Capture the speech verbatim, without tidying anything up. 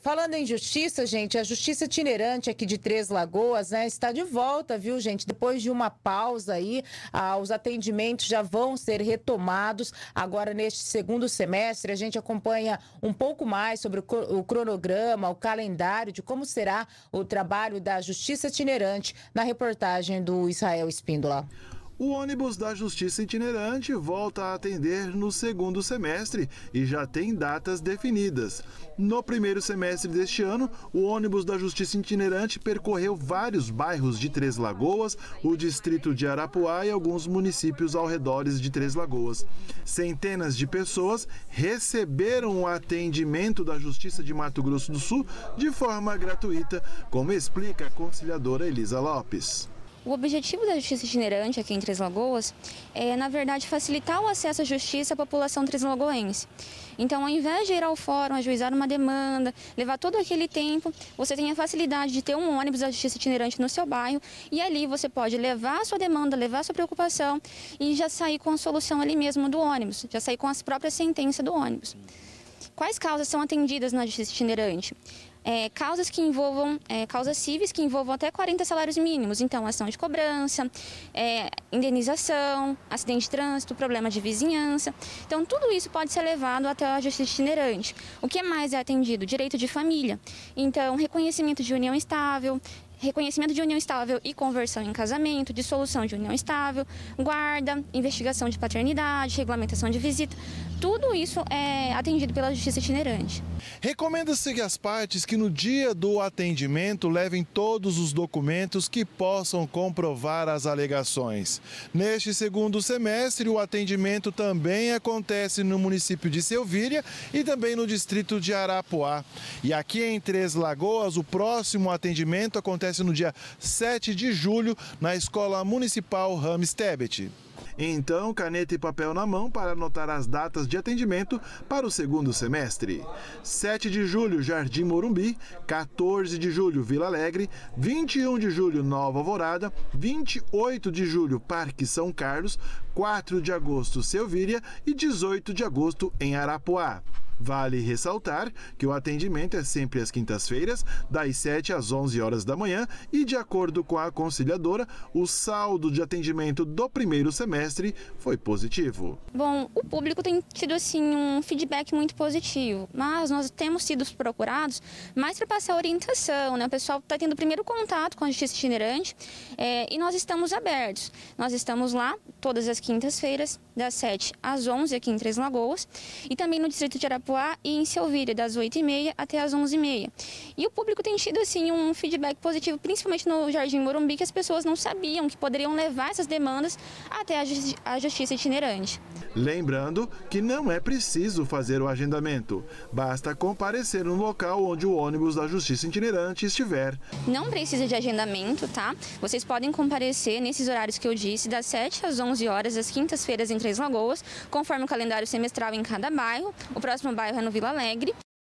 Falando em justiça, gente, a justiça itinerante aqui de Três Lagoas, né, está de volta, viu, gente? Depois de uma pausa aí, ah, os atendimentos já vão ser retomados agora neste segundo semestre. A gente acompanha um pouco mais sobre o cronograma, o calendário de como será o trabalho da justiça itinerante na reportagem do Israel Espíndola. O ônibus da Justiça Itinerante volta a atender no segundo semestre e já tem datas definidas. No primeiro semestre deste ano, o ônibus da Justiça Itinerante percorreu vários bairros de Três Lagoas, o distrito de Arapuá e alguns municípios ao redor de Três Lagoas. Centenas de pessoas receberam o atendimento da Justiça de Mato Grosso do Sul de forma gratuita, como explica a conciliadora Elisa Lopes. O objetivo da Justiça Itinerante aqui em Três Lagoas é, na verdade, facilitar o acesso à justiça à população treslagoense. Então, ao invés de ir ao fórum, ajuizar uma demanda, levar todo aquele tempo, você tem a facilidade de ter um ônibus da Justiça Itinerante no seu bairro e ali você pode levar a sua demanda, levar a sua preocupação e já sair com a solução ali mesmo do ônibus, já sair com as próprias sentenças do ônibus. Quais causas são atendidas na Justiça Itinerante? É, causas que envolvam, é, causas cíveis que envolvam até quarenta salários mínimos, então ação de cobrança, é, indenização, acidente de trânsito, problema de vizinhança. Então tudo isso pode ser levado até a Justiça Itinerante. O que mais é atendido? Direito de família, então reconhecimento de união estável, reconhecimento de união estável e conversão em casamento, dissolução de união estável, guarda, investigação de paternidade, regulamentação de visita. Tudo isso é atendido pela Justiça Itinerante. Recomenda-se que as partes que no dia do atendimento levem todos os documentos que possam comprovar as alegações. Neste segundo semestre, o atendimento também acontece no município de Selvíria e também no distrito de Arapuá. E aqui em Três Lagoas, o próximo atendimento acontece no dia sete de julho na Escola Municipal Rames Tebet. Então, caneta e papel na mão para anotar as datas de atendimento para o segundo semestre. sete de julho, Jardim Morumbi, quatorze de julho, Vila Alegre, vinte e um de julho, Nova Alvorada, vinte e oito de julho, Parque São Carlos, quatro de agosto, Selvíria e dezoito de agosto em Arapuá. Vale ressaltar que o atendimento é sempre às quintas-feiras, das sete às onze horas da manhã e, de acordo com a conciliadora, o saldo de atendimento do primeiro semestre foi positivo. Bom, o público tem tido assim um feedback muito positivo, mas nós temos sido procurados mais para passar orientação, né? O pessoal está tendo o primeiro contato com a Justiça Itinerante é, e nós estamos abertos. Nós estamos lá todas as quintas-feiras, das sete às onze aqui em Três Lagoas e também no distrito de Arapuá e em Selvíria, das oito e meia até as onze e meia. E o público tem tido assim um feedback positivo, principalmente no Jardim Morumbi, que as pessoas não sabiam que poderiam levar essas demandas até a, justi a Justiça Itinerante. Lembrando que não é preciso fazer o agendamento, basta comparecer no local onde o ônibus da Justiça Itinerante estiver. Não precisa de agendamento, tá? Vocês podem comparecer nesses horários que eu disse, das sete às onze horas, às quintas-feiras em Três Lagoas, conforme o calendário semestral em cada bairro. O próximo bairro é no Vila Alegre.